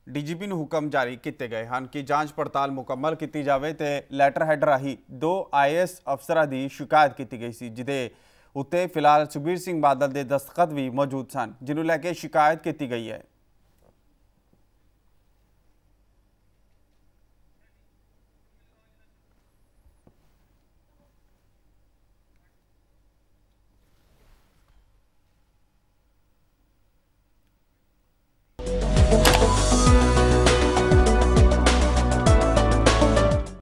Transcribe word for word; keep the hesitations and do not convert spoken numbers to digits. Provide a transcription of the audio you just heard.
DGP ਨੂੰ ਹੁਕਮ ਜਾਰੀ ਕੀਤੇ ਗਏ ਹਨ ਕਿ ਜਾਂਚ ਪੜਤਾਲ ਮੁਕੰਮਲ ਕੀਤੀ ਜਾਵੇ ਤੇ ਲੈਟਰ ਹੈਡ ਰਾਹੀਂ ਦੋ ਆਈਏਐਸ ਅਫਸਰਾਂ ਦੀ ਸ਼ਿਕਾਇਤ ਕੀਤੀ ਗਈ ਸੀ, ਜਿਹਦੇ ਉੱਤੇ ਫਿਲਹਾਲ ਸੁਖਬੀਰ ਸਿੰਘ ਬਾਦਲ ਦੇ ਦਸਤਖਤ ਵੀ ਮੌਜੂਦ ਸਨ, ਜਿਹਨੂੰ ਲੈ ਕੇ ਸ਼ਿਕਾਇਤ ਕੀਤੀ ਗਈ ਹੈ।